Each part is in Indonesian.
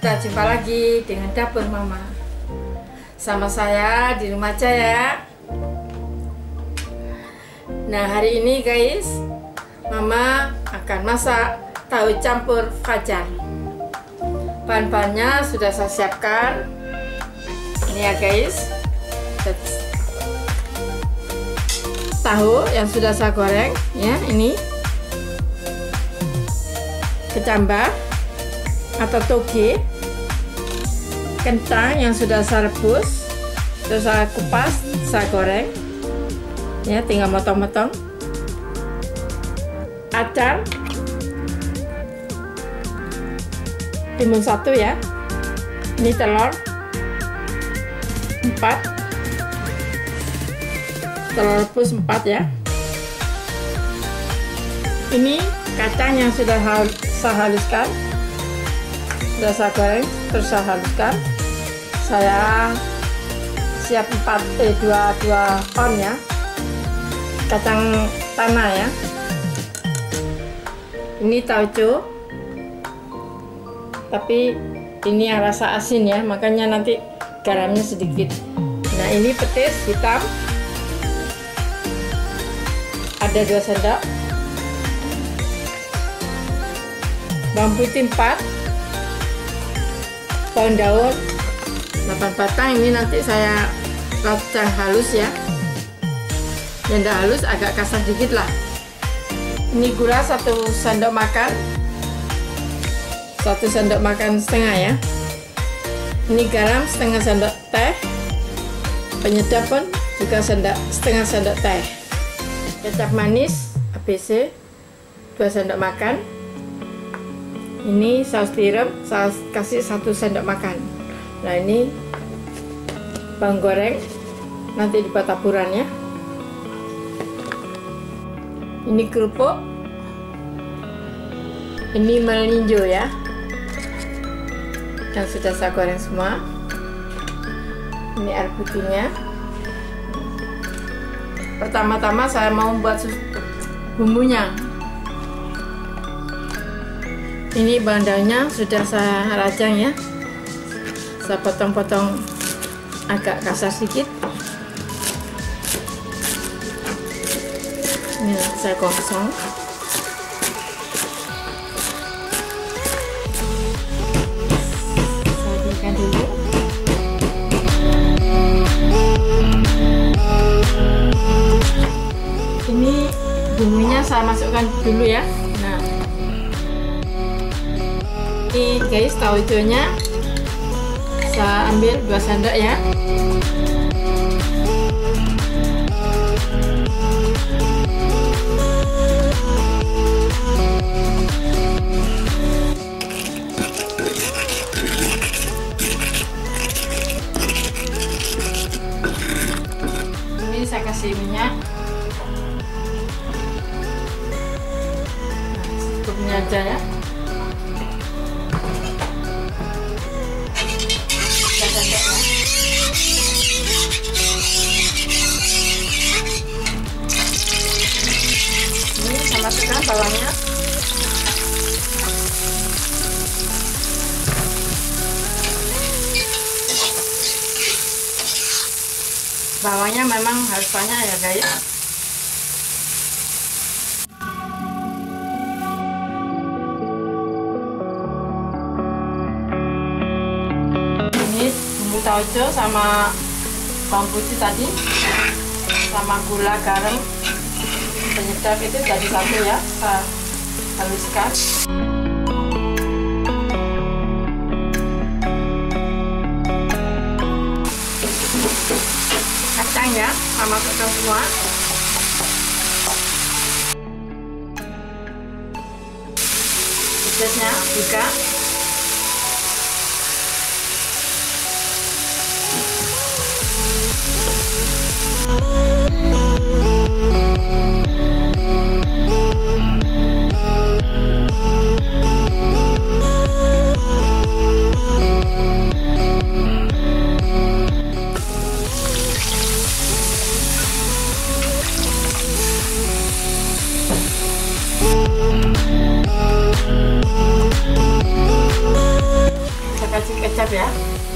Kita jumpa lagi dengan Dapur Mama. Sama saya di rumah aja ya. Nah, hari ini guys, Mama akan masak tahu campur fajar. Bahan-bahannya sudah saya siapkan. Ini ya guys, tahu yang sudah saya goreng ya, ini kecambah atau toge, kentang yang sudah saya rebus, terus saya kupas, saya goreng ya, tinggal motong-motong. Acar, timun 1 ya, ini telur 4, telur rebus 4 ya. Ini kacang yang sudah saya haluskan, sudah saya goreng, terus saya haluskan. Saya siap 2 on ya, kacang tanah ya. Ini tauco, tapi ini yang rasa asin ya, makanya nanti garamnya sedikit. Nah, ini petis hitam, ada 2 sendok, bawang putih 4, daun 8 batang. Ini nanti saya racang halus ya, yang tidak halus agak kasar dikit lah. Ini gula 1 sendok makan, 1 sendok makan setengah ya. Ini garam setengah sendok teh, penyedap pun juga setengah sendok teh. Kecap manis ABC 2 sendok makan. Ini saus tiram saya kasih 1 sendok makan. Nah, ini bawang goreng nanti dibuat taburan ya. Ini kerupuk, ini melinjo ya, yang sudah saya goreng semua. Ini air putihnya. Pertama-tama saya mau buat bumbunya. Ini bahan daunnya sudah saya rajang ya, saya potong-potong agak kasar sedikit. Ini saya gosong. Saya berikan dulu. Ini bumbunya saya masukkan dulu ya. Nah, ini guys, tauconya saya ambil 2 sendok ya. Ini saya kasih minyak. Nah, secukupnya aja ya. Ini saya masukkan bawangnya. Bawangnya memang harus banyak ya guys. Ini bumbu tauco sama bawang putih tadi, sama gula, garam, penyedap itu jadi 1 ya, saya haluskan. Kacang ya, saya masukkan semua. Pedasnya juga. kasih kecap ya.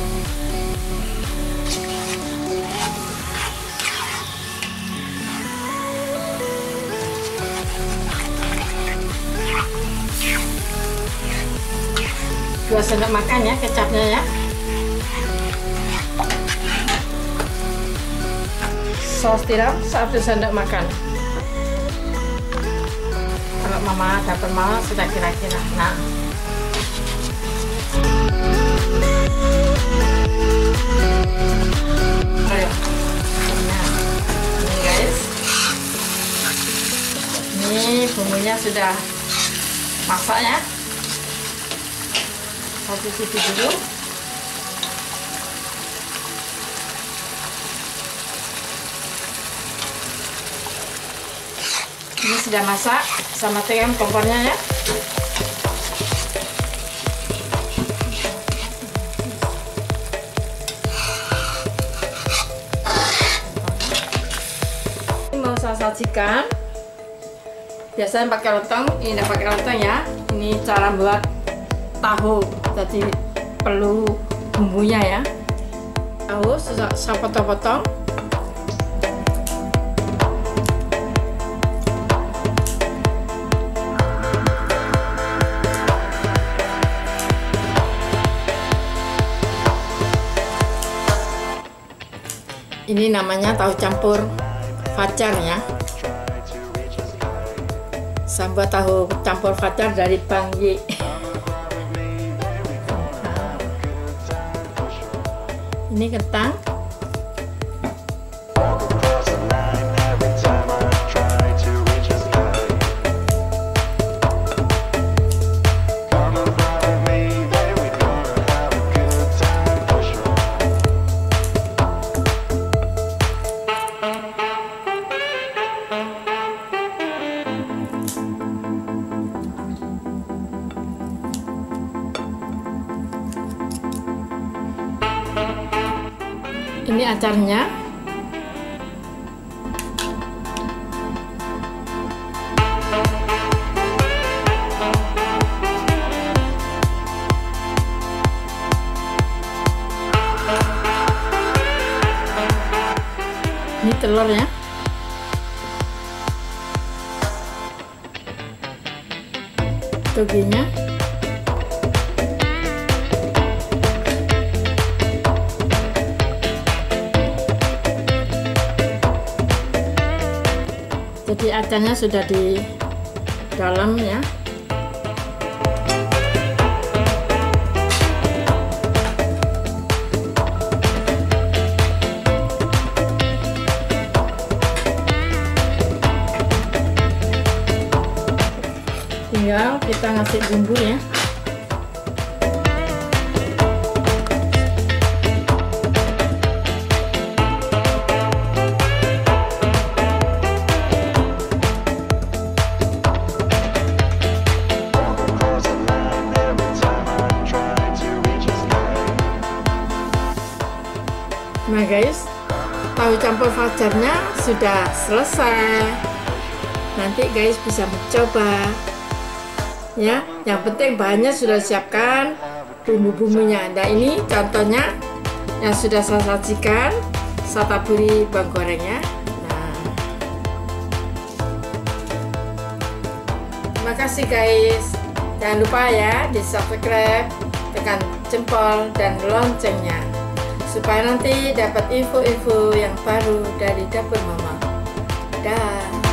Dua sendok makan ya kecapnya ya. Saus tiram 1 sendok makan. Kalau mama dapat mau sudah kira-kira. Nah, ayo. Nah, ini guys, ini bumbunya sudah masak ya. Saya cicipi dulu. Ini sudah masak, sama matikan kompornya ya. Ini mau saya sajikan. Biasanya pakai lontong, ini tidak pakai lontong ya. Ini cara buat tahu, jadi perlu bumbunya ya. Tahu sudah saya potong-potong. Ini namanya tahu campur Fajar ya. Saya buat tahu campur Fajar dari Bang Y. Ini kentang. Ini acarnya. Ini telurnya. Toginya. Jadi acarnya sudah di dalam ya. Tinggal kita ngasih bumbu ya. Nah guys, tahu campur Fajarnya sudah selesai. Nanti guys bisa mencoba ya. Yang penting bahannya sudah siapkan, bumbu-bumbunya. Nah ini contohnya yang sudah saya sajikan. Saya taburi bawang gorengnya. Nah, terima kasih guys. Jangan lupa ya di subscribe, tekan jempol dan loncengnya, supaya nanti dapat info-info yang baru dari dapur mama. Dah.